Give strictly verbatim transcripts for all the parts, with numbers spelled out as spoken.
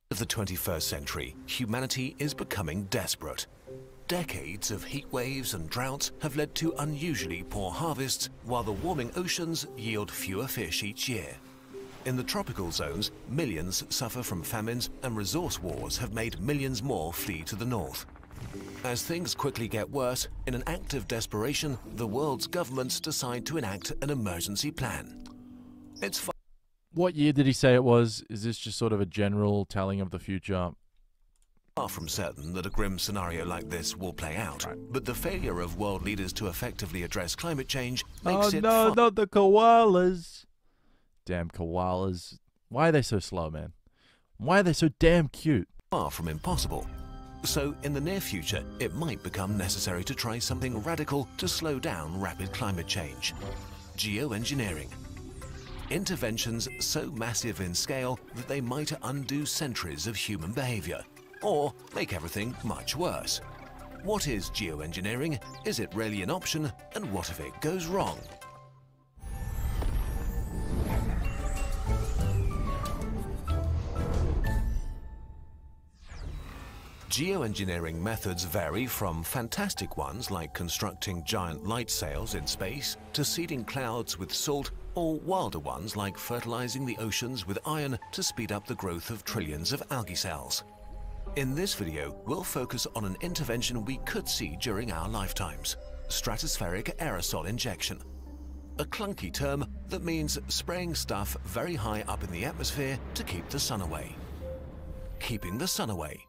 Of the twenty-first century, humanity is becoming desperate. Decades of heat waves and droughts have led to unusually poor harvests, while the warming oceans yield fewer fish each year. In the tropical zones, millions suffer from famines, and resource wars have made millions more flee to the north. As things quickly get worse, in an act of desperation, the world's governments decide to enact an emergency plan. It's What year did he say it was? Is this just sort of a general telling of the future? far from certain that a grim scenario like this will play out, Right. but the failure of world leaders to effectively address climate change makes Oh it no, far not the koalas. Damn koalas. Why are they so slow, man? Why are they so damn cute? far from impossible. So, in the near future, it might become necessary to try something radical to slow down rapid climate change. Geoengineering. Interventions so massive in scale that they might undo centuries of human behavior, or make everything much worse. What is geoengineering? Is it really an option? And what if it goes wrong? Geoengineering methods vary from fantastic ones like constructing giant light sails in space to seeding clouds with salt, or wilder ones like fertilizing the oceans with iron to speed up the growth of trillions of algae cells. In this video, we'll focus on an intervention we could see during our lifetimes: stratospheric aerosol injection. A clunky term that means spraying stuff very high up in the atmosphere to keep the sun away. Keeping the sun away.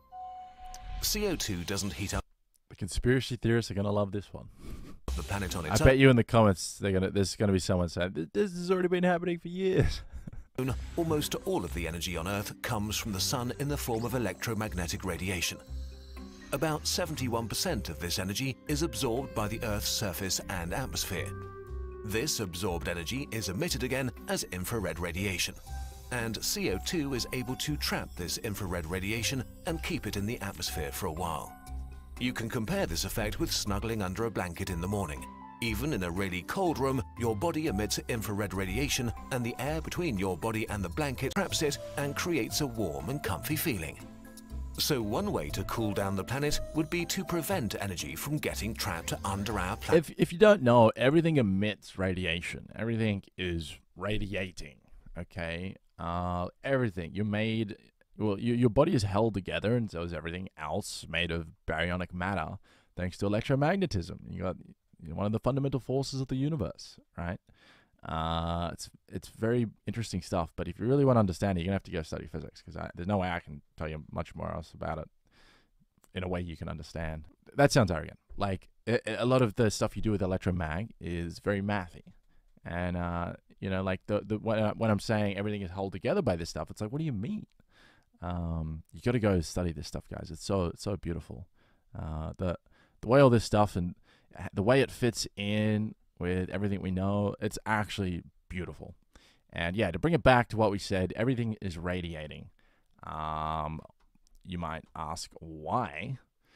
C O two doesn't heat up The conspiracy theorists are gonna love this one. the planet on I its bet you in the comments they're gonna. There's gonna be someone saying "Th- this has already been happening for years. own. Almost all of the energy on Earth comes from the sun in the form of electromagnetic radiation. About seventy-one percent of this energy is absorbed by the Earth's surface and atmosphere. This absorbed energy is emitted again as infrared radiation. And C O two is able to trap this infrared radiation and keep it in the atmosphere for a while. You can compare this effect with snuggling under a blanket in the morning. Even in a really cold room, your body emits infrared radiation, and the air between your body and the blanket traps it and creates a warm and comfy feeling. So one way to cool down the planet would be to prevent energy from getting trapped under our planet. If if you don't know, everything emits radiation. Everything is radiating. Okay, uh, everything you're made. Well, you, your body is held together, and so is everything else made of baryonic matter, thanks to electromagnetism. You got you know, one of the fundamental forces of the universe, right? Uh, it's it's very interesting stuff. But if you really want to understand it, you're gonna have to go study physics, because there's no way I can tell you much more else about it in a way you can understand. That sounds arrogant. Like a, a lot of the stuff you do with electromag is very mathy, and uh, you know, like the the when, I, when I'm saying everything is held together by this stuff, it's like, what do you mean? Um, you got to go study this stuff, guys. It's so it's so beautiful. Uh, the the way all this stuff and the way it fits in with everything we know, it's actually beautiful. And yeah, to bring it back to what we said, everything is radiating. Um, you might ask why.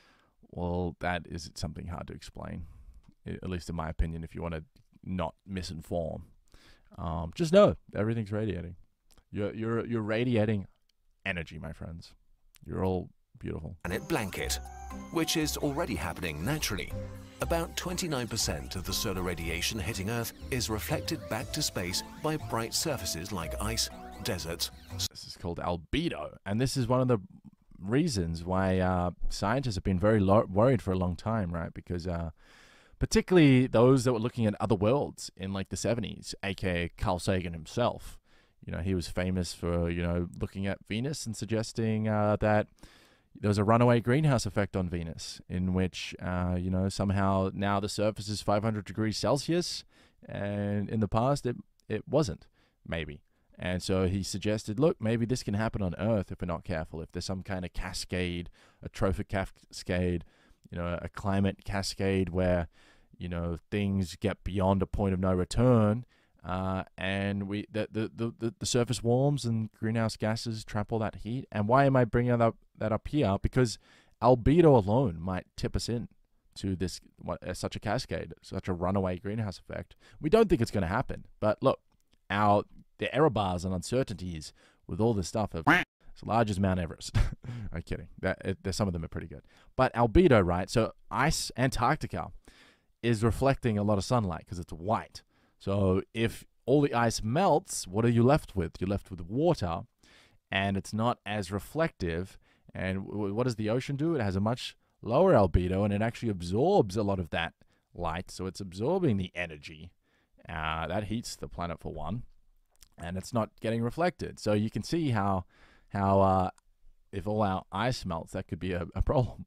Well, that is something hard to explain, at least in my opinion. If you want to not misinform, um, just know everything's radiating. You're you're you're radiating energy, my friends. You're all beautiful. Planet blanket, which is already happening naturally. About twenty-nine percent of the solar radiation hitting Earth is reflected back to space by bright surfaces like ice, deserts. This is called albedo, and this is one of the reasons why uh, scientists have been very lo- worried for a long time, right? Because uh, particularly those that were looking at other worlds in like the seventies, aka Carl Sagan himself. You know, he was famous for, you know, looking at Venus and suggesting uh, that there was a runaway greenhouse effect on Venus, in which, uh, you know, somehow now the surface is five hundred degrees Celsius, and in the past it, it wasn't, maybe. And so he suggested, look, maybe this can happen on Earth if we're not careful, if there's some kind of cascade, a trophic cascade, you know, a climate cascade where, you know, things get beyond a point of no return. Uh, and we the, the, the, the surface warms and greenhouse gases trap all that heat. And why am I bringing that up, that up here? Because albedo alone might tip us in to this what, uh, such a cascade, such a runaway greenhouse effect. We don't think it's going to happen. But look, our the error bars and uncertainties with all this stuff have It's large as Mount Everest. I'm kidding. That, it, there's some of them are pretty good. But albedo, right? So ice, Antarctica, is reflecting a lot of sunlight because it's white. So if all the ice melts, what are you left with? You're left with water, and it's not as reflective. And w what does the ocean do? It has a much lower albedo, and it actually absorbs a lot of that light. So it's absorbing the energy. Uh, that heats the planet for one, and it's not getting reflected. So you can see how, how uh, if all our ice melts, that could be a, a problem.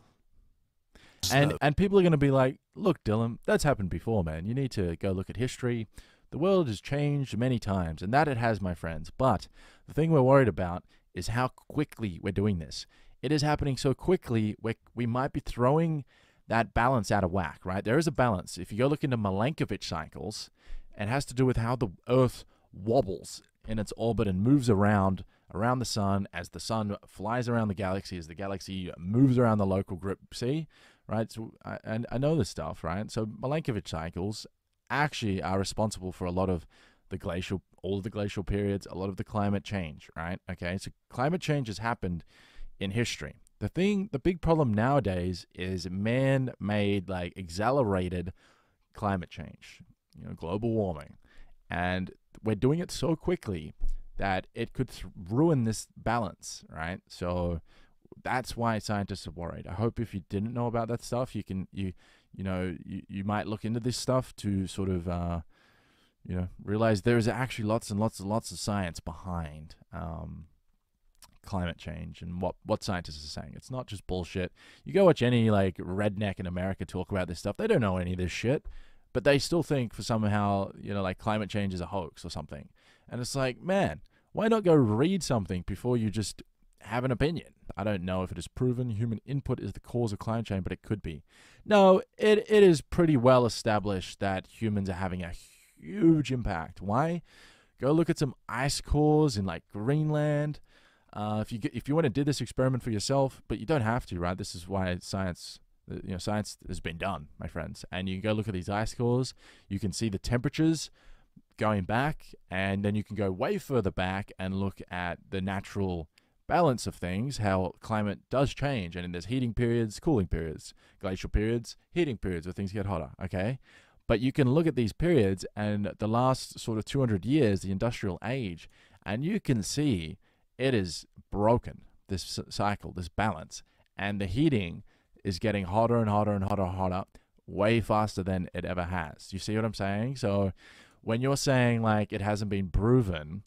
And and people are going to be like, look, Dylan, that's happened before, man. You need to go look at history. The world has changed many times, and that it has, my friends. But the thing we're worried about is how quickly we're doing this. It is happening so quickly, we we might be throwing that balance out of whack, right? There is a balance. If you go look into Milankovitch cycles, it has to do with how the Earth wobbles in its orbit and moves around around the sun as the sun flies around the galaxy, as the galaxy moves around the local group. See? Right, so I, and I know this stuff, right? So Milankovitch cycles actually are responsible for a lot of the glacial, all of the glacial periods, a lot of the climate change, right? Okay, so climate change has happened in history. The thing, the big problem nowadays is man-made, like accelerated climate change, you know, global warming, and we're doing it so quickly that it could th ruin this balance, right? So that's why scientists are worried. I hope if you didn't know about that stuff, you can, you, you know, you, you might look into this stuff to sort of, uh, you know, realize there is actually lots and lots and lots of science behind um, climate change and what, what scientists are saying. It's not just bullshit. You go watch any like redneck in America talk about this stuff. They don't know any of this shit, but they still think for somehow, you know, like climate change is a hoax or something. And it's like, man, why not go read something before you just have an opinion? I don't know if it is proven human input is the cause of climate change, but it could be. No, it, it is pretty well established that humans are having a huge impact. Why? Go look at some ice cores in like Greenland. Uh, if you get, if you want to do this experiment for yourself, but you don't have to, right? This is why science, you know, science has been done, my friends. And you can go look at these ice cores. You can see the temperatures going back, and then you can go way further back and look at the natural balance of things, how climate does change, and there's heating periods, cooling periods, glacial periods, heating periods where things get hotter, okay? But you can look at these periods and the last sort of two hundred years, the industrial age, and you can see it is broken, this cycle, this balance, and the heating is getting hotter and hotter and hotter and hotter way faster than it ever has. You see what I'm saying? So when you're saying like it hasn't been proven,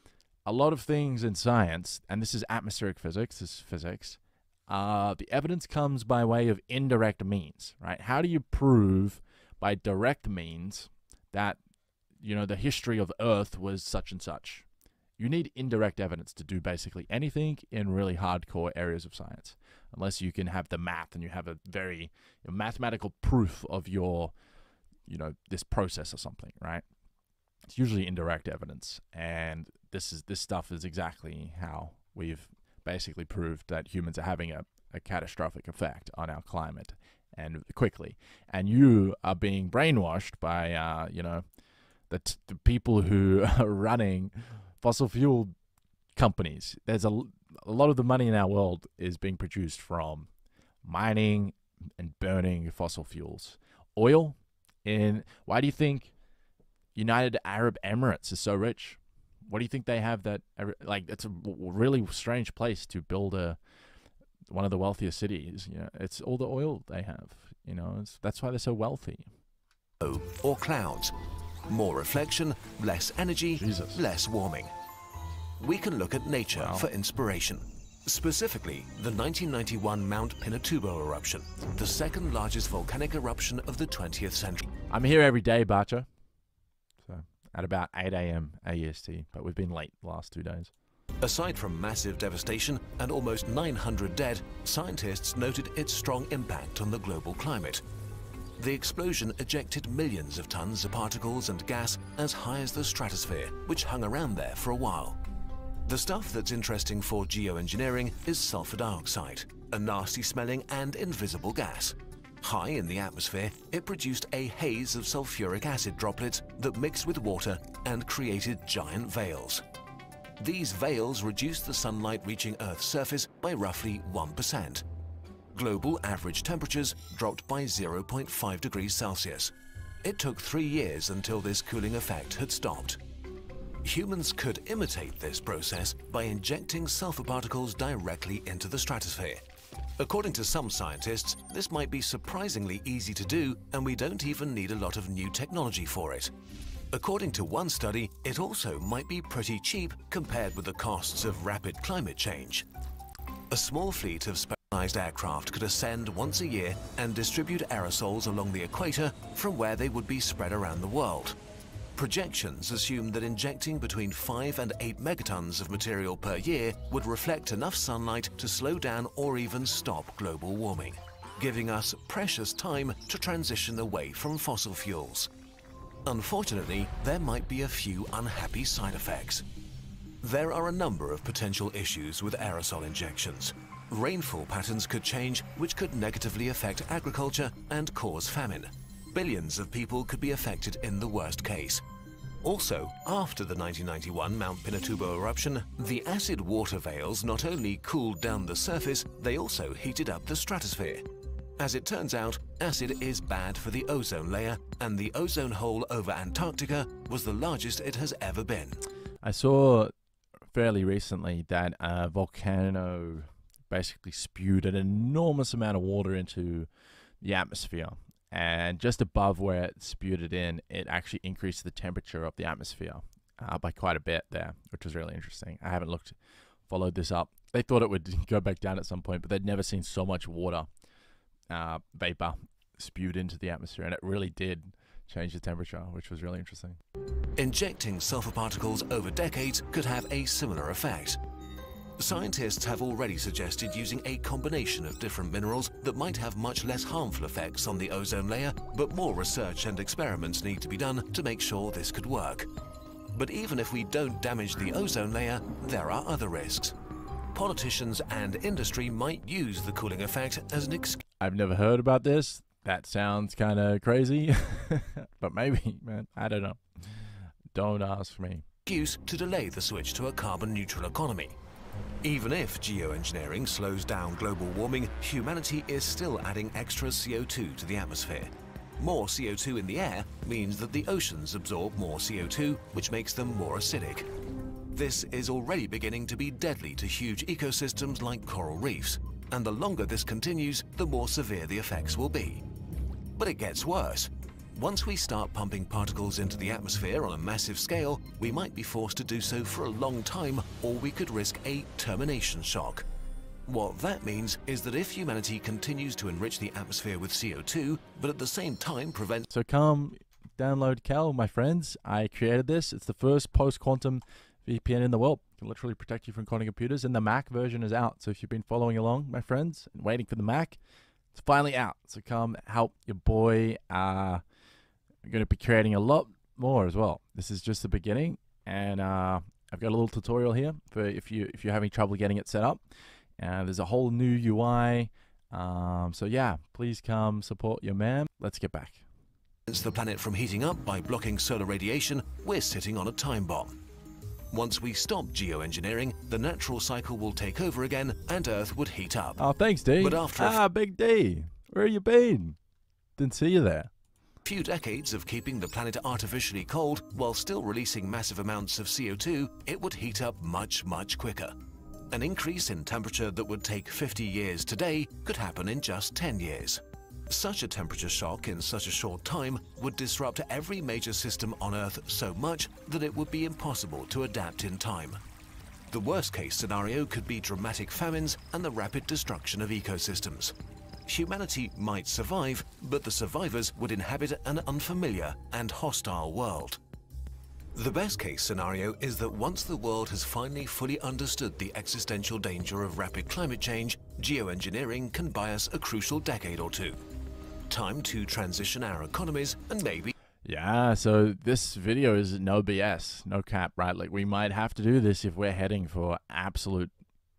a lot of things in science, and this is atmospheric physics, this is physics, uh, the evidence comes by way of indirect means, right? How do you prove by direct means that, you know, the history of Earth was such and such? You need indirect evidence to do basically anything in really hardcore areas of science, unless you can have the math and you have a very you know, mathematical proof of your, you know, this process or something, right? It's usually indirect evidence, and this is this stuff is exactly how we've basically proved that humans are having a, a catastrophic effect on our climate, and quickly. And you are being brainwashed by, uh, you know, the, t the people who are running fossil fuel companies. There's a, a lot of the money in our world is being produced from mining and burning fossil fuels. Oil, in, why do you think United Arab Emirates is so rich? What do you think they have that, like, it's a really strange place to build a, one of the wealthiest cities. You know, it's all the oil they have, you know, it's, that's why they're so wealthy. Or clouds. More reflection, less energy, Jesus. less warming. We can look at nature Wow. for inspiration. Specifically, the nineteen ninety-one Mount Pinatubo eruption, the second largest volcanic eruption of the twentieth century. I'm here every day, Bacha. So at about eight A M A E S T, but we've been late the last two days. Aside from massive devastation and almost nine hundred dead, scientists noted its strong impact on the global climate. The explosion ejected millions of tons of particles and gas as high as the stratosphere, which hung around there for a while. The stuff that's interesting for geoengineering is sulfur dioxide, a nasty-smelling and invisible gas. High in the atmosphere, it produced a haze of sulfuric acid droplets that mixed with water and created giant veils. These veils reduced the sunlight reaching Earth's surface by roughly one percent. Global average temperatures dropped by zero point five degrees Celsius. It took three years until this cooling effect had stopped. Humans could imitate this process by injecting sulfur particles directly into the stratosphere. According to some scientists, this might be surprisingly easy to do, and we don't even need a lot of new technology for it. According to one study, it also might be pretty cheap compared with the costs of rapid climate change. A small fleet of specialized aircraft could ascend once a year and distribute aerosols along the equator from where they would be spread around the world. Projections assume that injecting between five and eight megatons of material per year would reflect enough sunlight to slow down or even stop global warming, giving us precious time to transition away from fossil fuels. Unfortunately, there might be a few unhappy side effects. There are a number of potential issues with aerosol injections. Rainfall patterns could change, which could negatively affect agriculture and cause famine. Billions of people could be affected in the worst case. Also, after the nineteen ninety-one Mount Pinatubo eruption, the acid water veils not only cooled down the surface, they also heated up the stratosphere. As it turns out, acid is bad for the ozone layer, and the ozone hole over Antarctica was the largest it has ever been. I saw fairly recently that a volcano basically spewed an enormous amount of water into the atmosphere. And just above where it spewed it in, it actually increased the temperature of the atmosphere uh, by quite a bit there, which was really interesting. I haven't looked, followed this up. They thought it would go back down at some point, but they'd never seen so much water uh, vapor spewed into the atmosphere, and it really did change the temperature, which was really interesting. Injecting sulfur particles over decades could have a similar effect. Scientists have already suggested using a combination of different minerals that might have much less harmful effects on the ozone layer, but more research and experiments need to be done to make sure this could work. But even if we don't damage the ozone layer, there are other risks. Politicians and industry might use the cooling effect as an excuse. I've never heard about this. That sounds kind of crazy, but maybe, man, I don't know. Don't ask me. Excuse to delay the switch to a carbon-neutral economy. Even if geoengineering slows down global warming, humanity is still adding extra C O two to the atmosphere. More C O two in the air means that the oceans absorb more C O two, which makes them more acidic. This is already beginning to be deadly to huge ecosystems like coral reefs, and the longer this continues, the more severe the effects will be. But it gets worse. Once we start pumping particles into the atmosphere on a massive scale, we might be forced to do so for a long time, or we could risk a termination shock. What that means is that if humanity continues to enrich the atmosphere with C O two, but at the same time prevents... So come download Cal, my friends. I created this. It's the first post-quantum V P N in the world. It can literally protect you from quantum computers, and the Mac version is out. So if you've been following along, my friends, and waiting for the Mac, it's finally out. So come help your boy. Uh, I'm going to be creating a lot more as well. This is just the beginning, and uh, I've got a little tutorial here for if you if you're having trouble getting it set up. And uh, there's a whole new U I. Um, so yeah, please come support your man. Let's get back. Against the planet from heating up by blocking solar radiation, we're sitting on a time bomb. Once we stop geoengineering, the natural cycle will take over again, and Earth would heat up. Oh, thanks, D. But after a ah, Big D, where you been? Didn't see you there. Few decades of keeping the planet artificially cold while still releasing massive amounts of C O two, it would heat up much, much quicker. An increase in temperature that would take fifty years today could happen in just ten years. Such a temperature shock in such a short time would disrupt every major system on Earth so much that it would be impossible to adapt in time. The worst-case scenario could be dramatic famines and the rapid destruction of ecosystems. Humanity might survive, but the survivors would inhabit an unfamiliar and hostile world. The best-case scenario is that once the world has finally fully understood the existential danger of rapid climate change, geoengineering can buy us a crucial decade or two. Time to transition our economies and maybe... Yeah, so this video is no B S, no cap, right? Like, we might have to do this if we're heading for absolute...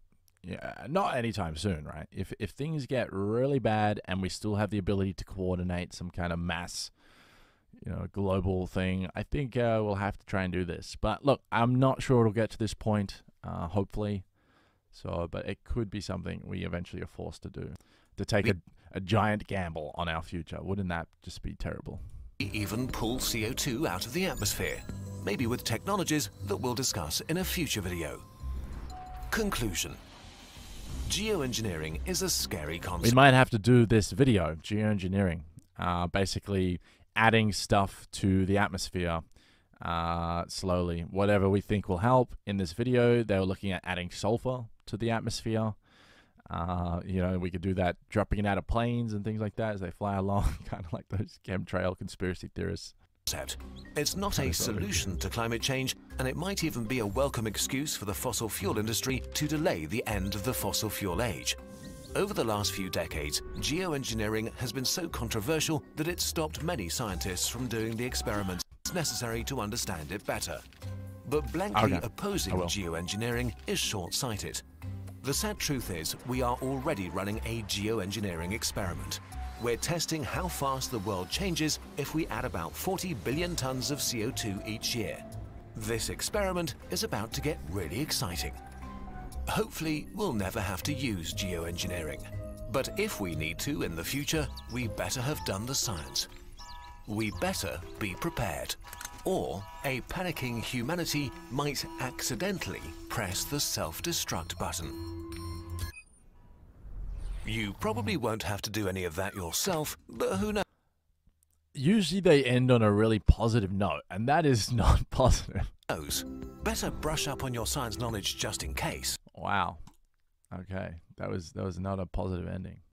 Yeah, not anytime soon, right? If, if things get really bad and we still have the ability to coordinate some kind of mass you know, global thing. I think uh, we'll have to try and do this. But look, I'm not sure it'll get to this point, uh, hopefully. So, but it could be something we eventually are forced to do, to take a, a giant gamble on our future. Wouldn't that just be terrible? Even pull C O two out of the atmosphere, maybe with technologies that we'll discuss in a future video. Conclusion. Geoengineering is a scary We concept. might have to do this video, geoengineering, uh, basically adding stuff to the atmosphere uh, slowly. Whatever we think will help. In this video, they were looking at adding sulfur to the atmosphere. Uh, you know, we could do that, dropping it out of planes and things like that as they fly along, kind of like those chemtrail conspiracy theorists. It's not a solution to climate change, and it might even be a welcome excuse for the fossil fuel industry to delay the end of the fossil fuel age. Over the last few decades, geoengineering has been so controversial that it's stopped many scientists from doing the experiments necessary to understand it better. But blankly Okay. opposing geoengineering is short-sighted. The sad truth is, we are already running a geoengineering experiment. We're testing how fast the world changes if we add about forty billion tons of C O two each year. This experiment is about to get really exciting. Hopefully, we'll never have to use geoengineering. But if we need to in the future, we better have done the science. We better be prepared. Or a panicking humanity might accidentally press the self-destruct button. You probably won't have to do any of that yourself, but who Usually they end on a really positive note, and that is not positive. knows? Better brush up on your science knowledge just in case. Wow. Okay, that was that was not a positive ending.